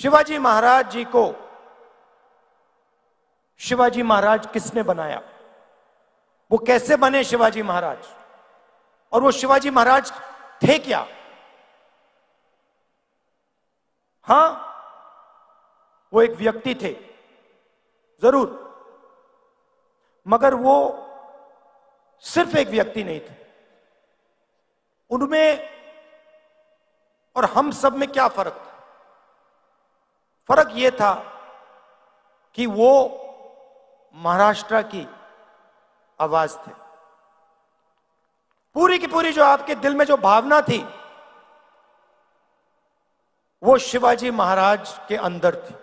शिवाजी महाराज जी को शिवाजी महाराज किसने बनाया, वो कैसे बने शिवाजी महाराज, और वो शिवाजी महाराज थे क्या? हां, वो एक व्यक्ति थे जरूर, मगर वो सिर्फ एक व्यक्ति नहीं थे। उनमें और हम सब में क्या फर्क था? फर्क यह था कि वो महाराष्ट्र की आवाज थे। पूरी की पूरी जो आपके दिल में जो भावना थी वो शिवाजी महाराज के अंदर थी,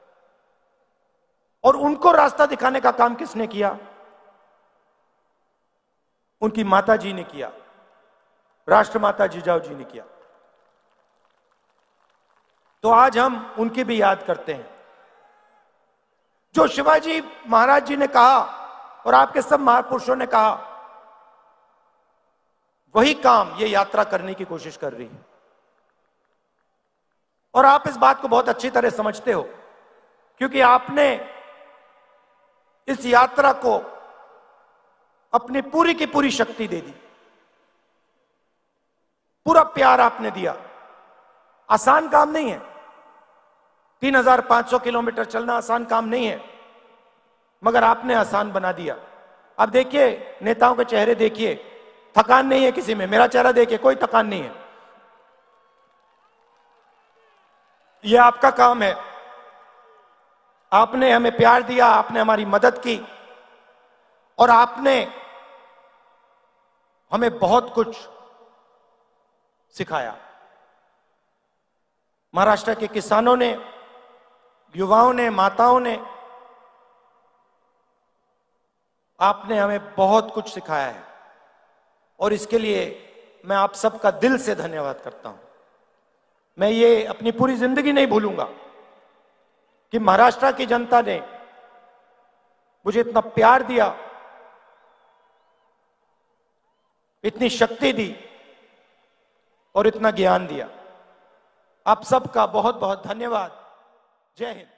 और उनको रास्ता दिखाने का काम किसने किया? उनकी माता जी ने किया, राष्ट्रमाता जिजाऊ जी ने किया। तो आज हम उनकी भी याद करते हैं। जो शिवाजी महाराज जी ने कहा और आपके सब महापुरुषों ने कहा, वही काम ये यात्रा करने की कोशिश कर रही है। और आप इस बात को बहुत अच्छी तरह समझते हो, क्योंकि आपने इस यात्रा को अपनी पूरी की पूरी शक्ति दे दी, पूरा प्यार आपने दिया। आसान काम नहीं है, 3500 किलोमीटर चलना आसान काम नहीं है, मगर आपने आसान बना दिया। अब देखिए, नेताओं के चेहरे देखिए, थकान नहीं है किसी में। मेरा चेहरा देखिए, कोई थकान नहीं है। यह आपका काम है। आपने हमें प्यार दिया, आपने हमारी मदद की, और आपने हमें बहुत कुछ सिखाया। महाराष्ट्र के किसानों ने, युवाओं ने, माताओं ने, आपने हमें बहुत कुछ सिखाया है, और इसके लिए मैं आप सबका दिल से धन्यवाद करता हूं। मैं ये अपनी पूरी जिंदगी नहीं भूलूंगा कि महाराष्ट्र की जनता ने मुझे इतना प्यार दिया, इतनी शक्ति दी और इतना ज्ञान दिया। आप सबका बहुत बहुत धन्यवाद। जय हिंद।